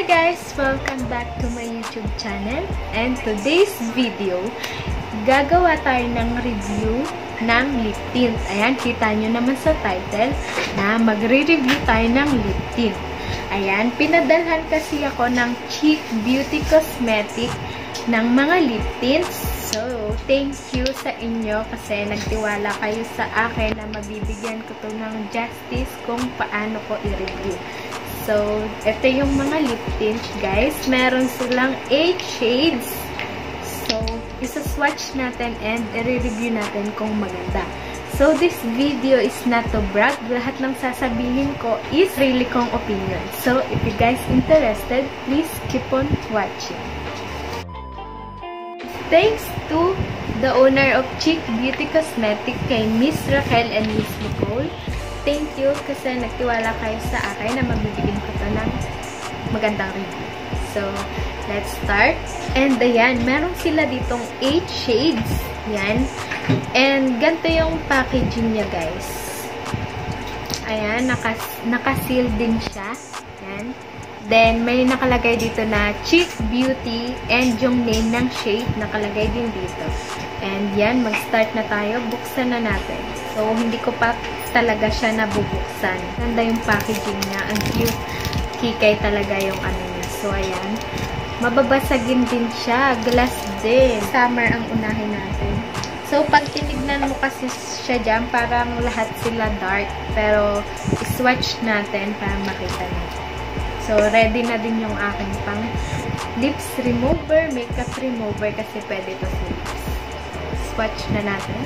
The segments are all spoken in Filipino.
Hi guys! Welcome back to my YouTube channel. And today's video, gagawa tayo ng review ng lip tint. Ayan, kita nyo naman sa title na magre-review tayo ng lip tint. Ayan, pinadalhan kasi ako ng Cheek Beauty Cosmetic ng mga lip tints. So, thank you sa inyo kasi nagtiwala kayo sa akin na mabibigyan ko to ng justice kung paano ko i-review. So, ito yung mga lip tints, guys. Meron silang 8 shades. So, isa-swatch natin and i-review natin kung maganda. So, this video is not to brag. Lahat ng sasabihin ko is really kong opinion. So, if you guys interested, please keep on watching. Thanks to the owner of Cheek Beauty Cosmetic kay Miss Raquel and Miss Nicole. Thank you kasi nagtiwala kayo sa akin na magbibigyan ko to ng magandang review. So, let's start. And ayan, meron sila ditong 8 shades. Yan. And ganito yung packaging niya, guys. Ayan, naka-seal din siya. Yan. Then, may nakalagay dito na Cheek Beauty and yung name ng shade nakalagay din dito. And yan, mag-start na tayo. Buksan na natin. So, hindi ko pa talaga siya nabubuksan. Ganda yung packaging niya. Ang cute. Kikay talaga yung ano niya. So, ayan. Mababasagin din siya. Glass din. Summer ang unahin natin. So, pag tinignan mo kasi siya dyan, parang lahat sila dark. Pero, swatch natin para makita natin. So, ready na din yung aking pang lips remover, makeup remover kasi pwede ito sa lips. Swatch na natin.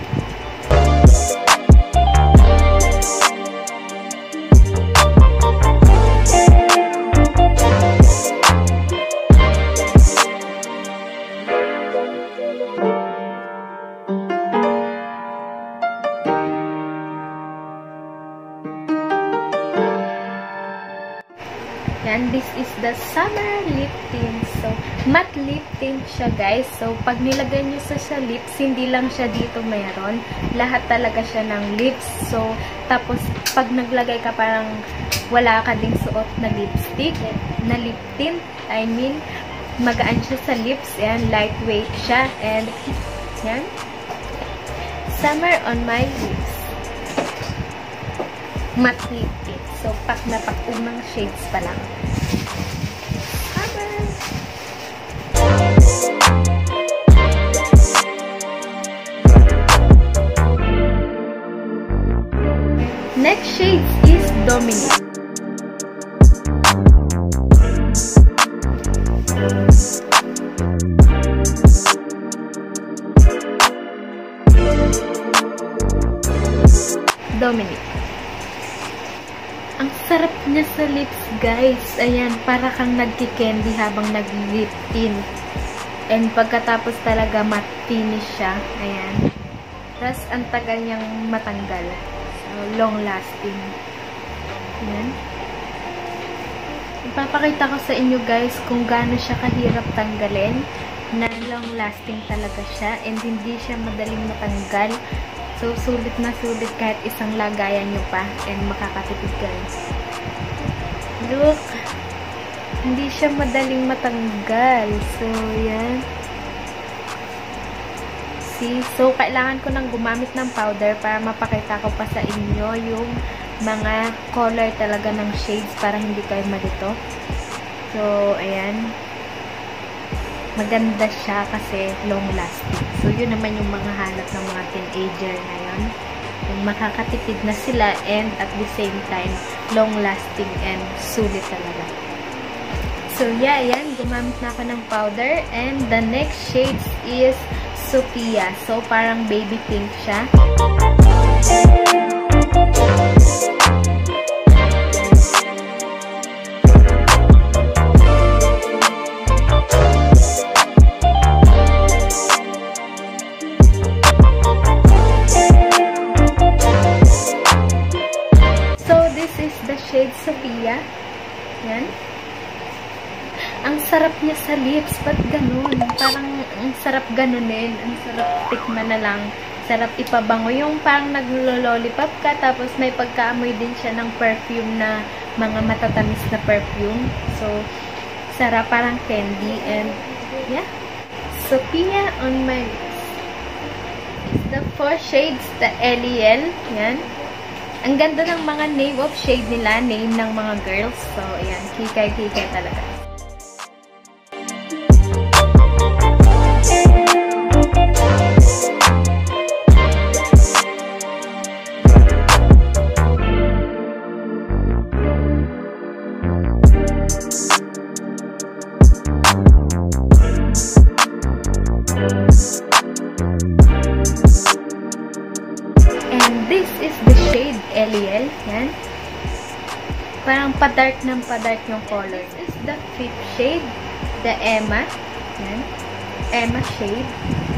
Yan, this is the summer lip tint. So, matte lip tint siya, guys. So, pag nilagay nyo sa lips, hindi lang siya dito mayroon. Lahat talaga siya ng lips. So, tapos, pag naglagay ka parang wala ka ding suot na lipstick, na lip tint. I mean, magaan siya sa lips. Yan, lightweight siya. And, yan. Summer on my lips. Matte lip tint. So, pak na pak umang shades pa lang. Next shade is Dominic. Dominic. Ang sarap niya sa lips, guys. Ayan, para kang nagki-candy habang nag-lip tint. And pagkatapos talaga matte finish siya. Ayan. Tapos, ang tagal niyang matanggal. So, long lasting. Ayan. Ipapakita ko sa inyo, guys, kung gaano siya kahirap tanggalin. Na long lasting talaga siya. And hindi siya madaling matanggal. So, sulit na sulit kahit isang lagayan nyo pa and makakatipid kayo. Look! Hindi siya madaling matanggal. So, yan. See? So, kailangan ko nang gumamit ng powder para mapakita ko pa sa inyo yung mga color talaga ng shades para hindi kayo malito. So, ayan. Maganda siya kasi long lasting. So, yun naman yung mga hanap ng mga teenager ngayon. Yung makakatipid na sila and at the same time, long lasting and sulit talaga. So, yeah, yan. Gumamit na ako ng powder. And the next shade is Sophia. So, parang baby pink siya. Shade Sophia. Yan. Ang sarap niya sa lips. Ba't ganun? Parang ang sarap ganunin. Ang sarap tikman na lang. Sarap ipabango. Yung parang naglo-lollipop ka, tapos may pagkaamoy din siya ng perfume na mga matatamis na perfume. So, Sarap, parang candy. And, yeah. Sophia on my lips. It's the 4 shades, the LEL. Yan. Ang ganda ng mga name of shade nila, name ng mga girls. So, ayan, kikay-kikay talaga. This is the shade LEL. Yan. Parang pa-dark ng pa-dark yung color. This is the 5th shade, the Emma. Yan. Emma shade.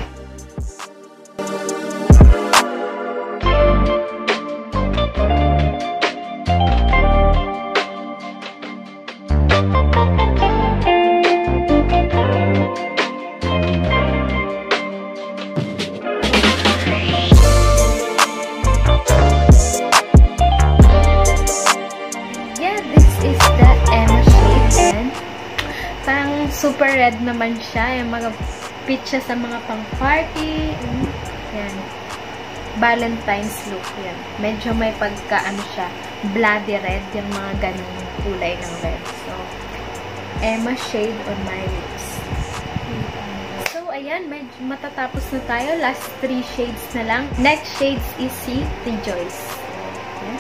Super red naman siya. Yung mga fit siya sa mga pang-party. Yan. Valentine's look. Yan. Medyo may pagka-ano siya. Bloody red. Yung mga ganung kulay ng red. So, Emma shade on my lips. So, ayan. Medyo matatapos na tayo. Last 3 shades na lang. Next shades is si Rejoice. Yan.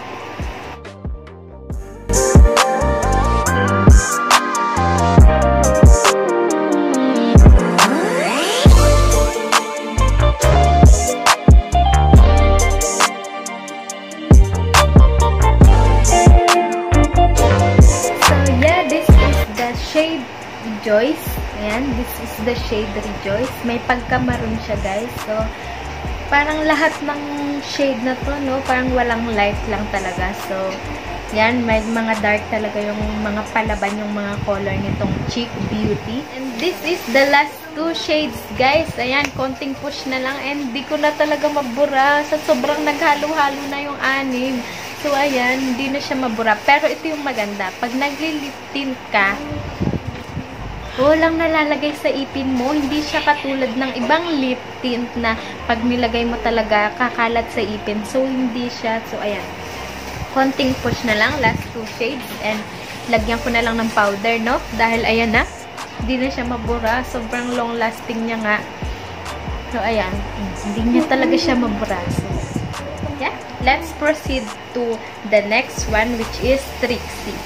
Shade Rejoice. Ayan, this is the shade Rejoice. May pagka-maroon siya, guys. So, parang lahat ng shade na to, no? Parang walang light lang talaga. So, yan, may mga dark talaga yung mga palaban, yung mga color nitong Cheek Beauty. And this is the last 2 shades, guys. Ayan, konting push na lang. And di ko na talaga mabura. Sa sobrang naghalo-halo na yung 6. So, ayan, hindi na siya mabura. Pero ito yung maganda. Pag nagli-lip tint ka, walang nalalagay sa ipin mo. Hindi siya katulad ng ibang lip tint na pag nilagay mo talaga, kakalat sa ipin. So, hindi siya. So, ayan. Konting push na lang. Last 2 shades. And, lagyan ko na lang ng powder, no? Dahil, ayan na. Hindi na siya mabura. Sobrang long lasting niya nga. So, ayan. Hindi niya talaga siya mabura. So, yeah. Let's proceed to the next one, which is Trixie.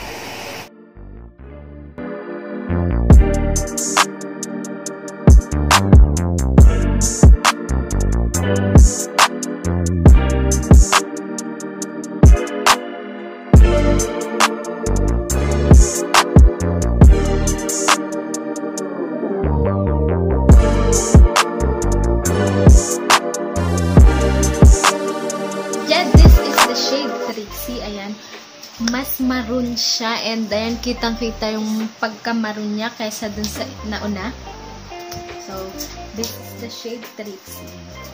Ayan, mas maroon siya, and ayan, kitang-kita yung pagka-maroon niya kaysa dun sa nauna. So, this is the shade Trixie.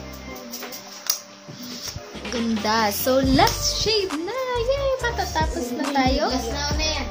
Ganda. So, last shade na. Yay! Matatapos na tayo. Last na yan.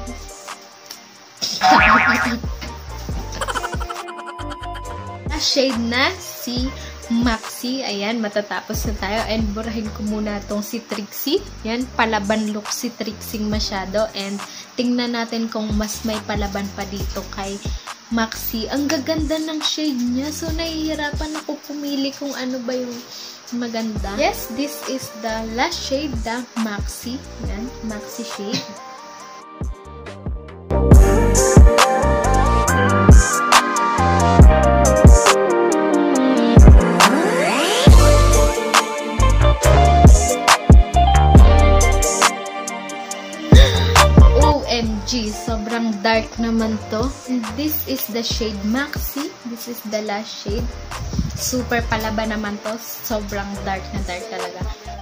Last shade na, si Maxi. Ayan, matatapos na tayo. And burahin ko muna itong si Trixie. Yan, palaban look si Trixie masyado. And tingnan natin kung mas may palaban pa dito kay Maxi. Ang gaganda ng shade niya. So, nahihirapan ako pumili kung ano ba yung maganda. Yes, this is the last shade, the Maxi. Yan, Maxi shade. OMG, sobrang dark naman to. And this is the shade Maxi. This is the last shade. Super palaban naman to. Sobrang dark na dark talaga.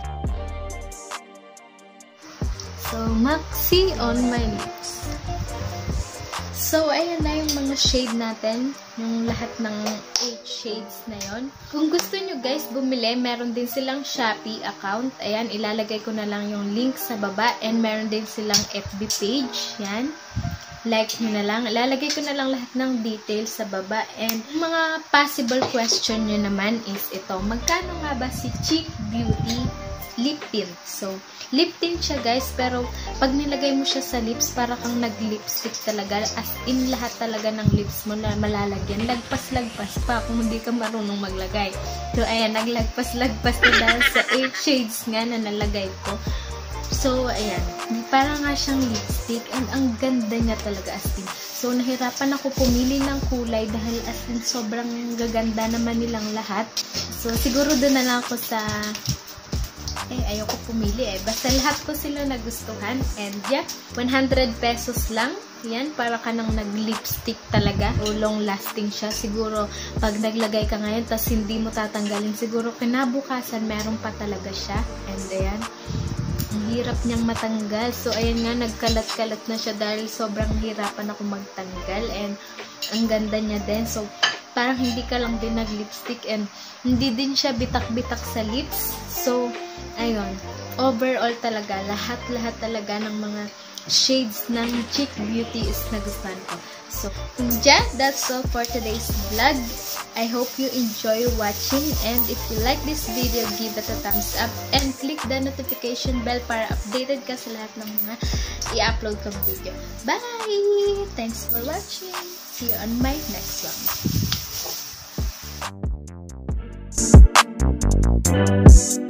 So, Maxi on my lips. So, ayan na yung mga shade natin. Yung lahat ng 8 shades na yon. Kung gusto nyo guys bumili, meron din silang Shopee account. Ayan, ilalagay ko na lang yung link sa baba. And meron din silang FB page. Yan. like nyo na lang. Ilalagay ko na lang lahat ng details sa baba. And mga possible question nyo naman is ito. Magkano nga ba si Cheek Beauty lip tint? So, lip tint siya guys, pero pag nilagay mo siya sa lips, para kang nag-lipstick talaga. As in, lahat talaga ng lips mo na malalagyan. Lagpas-lagpas pa kung hindi ka marunong maglagay. So, ayan, naglagpas-lagpas na dahil sa 8 shades nga na nalagay ko. So, ayan. Parang nga siyang lipstick. And ang ganda niya talaga as in. So, nahirapan ako pumili ng kulay dahil as in sobrang gaganda naman nilang lahat. So, siguro doon na lang ako sa... ayoko pumili Basta lahat ko sila nagustuhan. And yeah, 100 pesos lang. Yan, para ka nang nag-lipstick talaga. O long lasting siya. Siguro, pag naglagay ka ngayon, tas hindi mo tatanggalin, siguro kinabukasan, meron pa talaga siya. And ayan, ang hirap niyang matanggal. So, ayan nga, nagkalat-kalat na siya dahil sobrang hirapan ako magtanggal. And ang ganda niya din. So, parang hindi ka lang din nag-lipstick and hindi din siya bitak-bitak sa lips. So, ayun. Overall talaga, lahat-lahat talaga ng mga shades ng Cheek Beauty is nagustuhan ko. So, yeah, that's all for today's vlog. I hope you enjoy watching, and if you like this video, give it a thumbs up and click the notification bell para updated ka sa lahat ng mga i-upload kong video. Bye! Thanks for watching. See you on my next one.